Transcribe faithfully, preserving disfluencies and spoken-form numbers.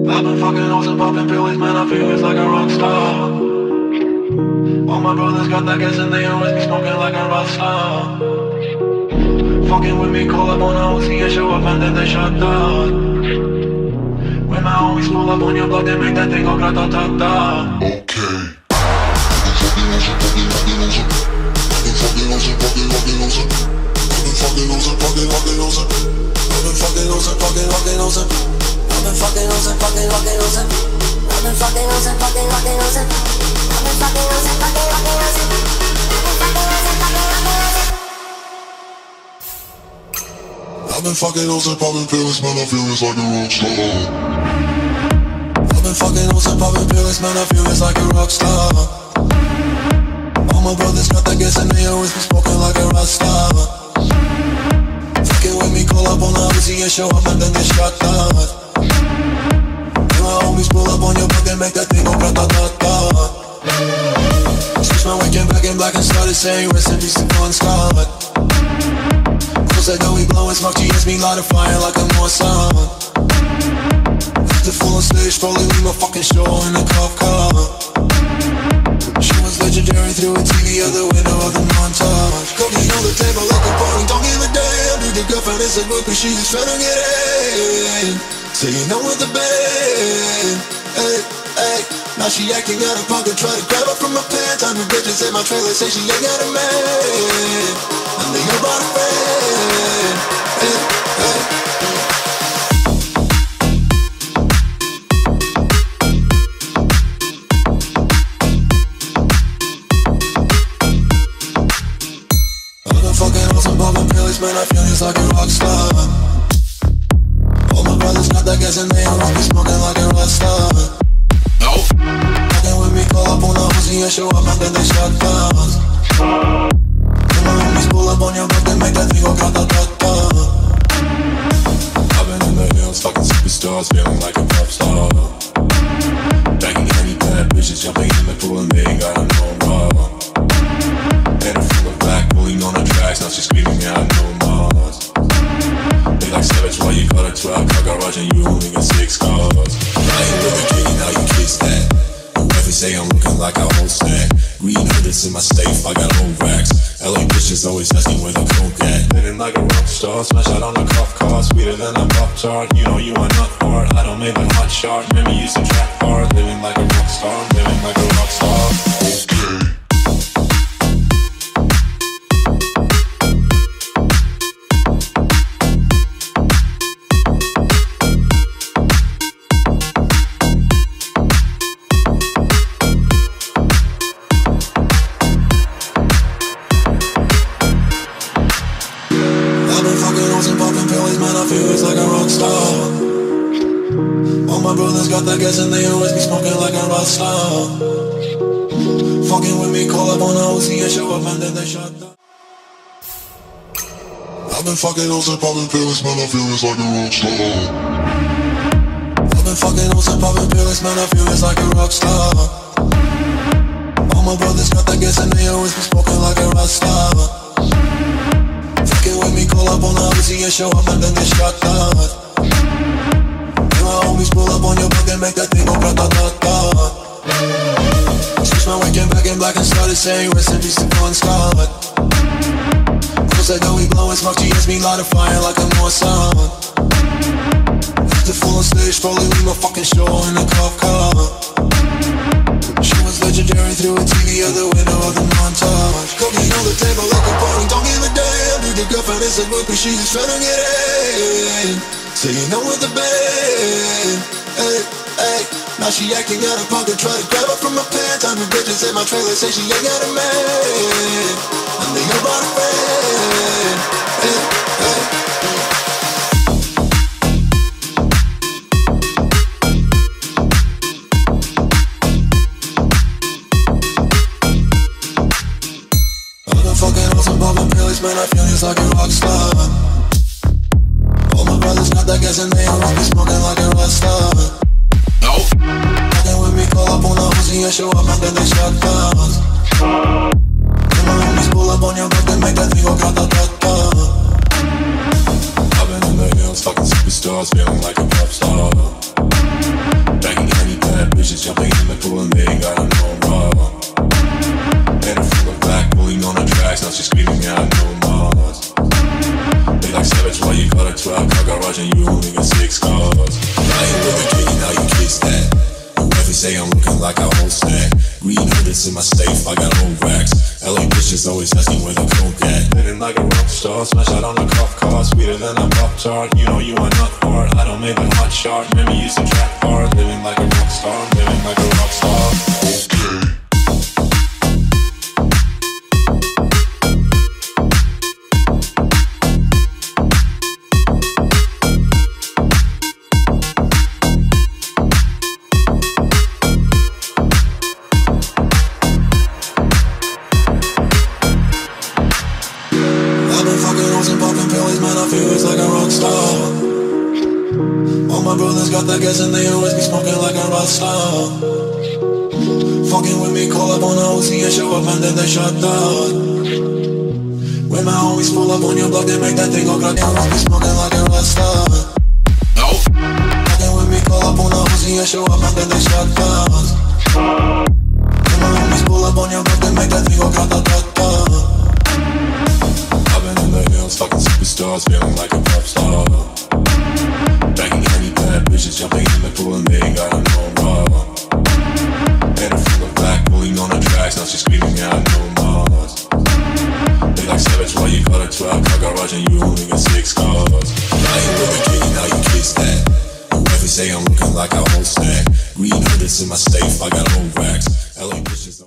I've been fucking hoes and popping pills, man, I feel it's like a rock star. All my brothers got that gas and they always be smoking like a rock star. Fucking with me, call up on a O C and show up and then they shut down. When my homies pull up on your block, they make that thing go grata-ta-ta. Okay. Fucking losing, fucking, fucking losing. I've been fucking losing, fucking, fucking losing. I've been fucking losing, fucking, fucking losing. I've been fucking losing, fucking, fucking losing. I've been fucking losing, fucking, fucking losing. I've been fucking losing, fucking, fucking losing. I've been fucking losing, popping pills, man, I feel it's like a rock star. I've been fucking losing, popping pills, man, I feel it's like a rock star. All my brothers got that gas and they always be smoking like a rock star. Fucking with me, call up on the O C and show up and then get shot down. And my homies pull up on your block and make that thing go grata-ta-ta. Switch my weekend back in black and started saying rest in peace to Bon Scott. Cause I know we blowin' smoke, G S me light a fire like a Mossad. The full on stage, probably leave my fucking show in a cop car. She was legendary through a T V out the window of the montage. Cooking on the table like a party, don't give a damn. Dude, the girlfriend is a book, but she just tryna get in. Saying no with the band. Hey, hey. Now she acting out of pocket, try to grab her from my pants. I'm the bitches in my trailer, say she ain't got a man. And they about a friend. Hey, hey. Man, I feel it's like a rock star. All my brothers got that gas and they always be smoking like a rock star. No. Fucking with me, call up on the O C and show up and then they shut down. And my homies pull up on your block, they make that thing go grata-ta-ta. I've been in the hills, fucking superstars, feeling like a pop star. Banging any bad bitches, jumping in the pool and they ain't got no problem. Made her full of black, pulling on the tracks, now she's screaming out no more. They like savage, why you got a twelve car garage and you only got six cars. I ain't with a king, now you kiss that. Whoever say I'm looking like a whole snack. Green hundreds in my safe, I got old racks. L A bitches always asking where the coke at. Living like a rock star, smash out on a cop car. Sweeter than a pop tart, you know you are not hard. I don't make a hot shot, remember you used to trap hard. Living like a rock star, living like a rock star. Okay. Got that gas and they always be smoking like a rock star. Fucking with me, call up on the O C and show up and then they shut down. I've been fucking hoes and popping pills, man, I feel it's like a rock star. I've been fucking hoes and popping pills, man, I feel it's like a rock star. All my brothers got that gas and they always be smoking like a rock star. Fucking with me, call up on the O C and show up and then they shut down. My homies pull up on your block and make that thing go grata-ta-ta. Switch my weekend back in black and started saying rest in peace to Bon Scott. Cause I know we blowin' smoke, G S me light a fire like a Mossad. The full on stage, probably leave my fucking show in a cop car. She was legendary through a T V out the window of the montage. Cooking on the table like a party, don't give a damn. Dude, the girlfriend is a book, but she just tryna get in. Saying no with the band. Hey, hey. Now she acting out of pocket, try to grab her from my pants. I'm the bitches in my trailer, say she ain't got a man. And they about a friend. Hey, hey. I've been fucking on some poppin' pills, man, I feel it's like a rock star. All my brothers got that gas and they always be smoking like a rock star. No. Fucking with me, call up on the O C and show up and then they shut down. And my homies pull up on your block and make that thing go grata-ta-ta. I've been in the hills, fucking superstars, feeling like a pop star. bad bitches jumping in the pool and they ain't got no rub. Made her feel like black, pulling on the tracks, now she's screaming out no more. They like savage, why you got a twelve car garage and you only got six cars. I ain't with a kitty, now you kiss that. Whoever say I'm looking like a whole stack. Green hundreds in my safe, I got old racks. L A bitches always asking where the coke at. Living like a rock star, smash out on the cop car. Sweeter than a pop tart, you know you are not hard. I don't make a hot shot, maybe use a trap hard. Living like a rock star, living like a rock star. Okay. Got that gas and they always be smoking like a rock star. Fucking with me, call up on a Uzi and show up and then they shut down. When my homies pull up on your block, they make that thing go crack. They always be smoking like a rock star. No. Fucking with me, call up on a Uzi and show up and then they shut down. When my homies pull up on your block, they make that thing go crack. I've been in the hills, fucking superstars, feeling like a pop star. Banging any bad bitches jumping in the pool and they ain't got no rub. Made her feel like black, pulling on the tracks, now she's screaming out no more. They like savage, why you got a twelve car garage and you only got six cars. I ain't with a kitty, now you kiss that. Whoever say I'm looking like a whole stack. Green hundreds in my safe, I got old racks. L A bitches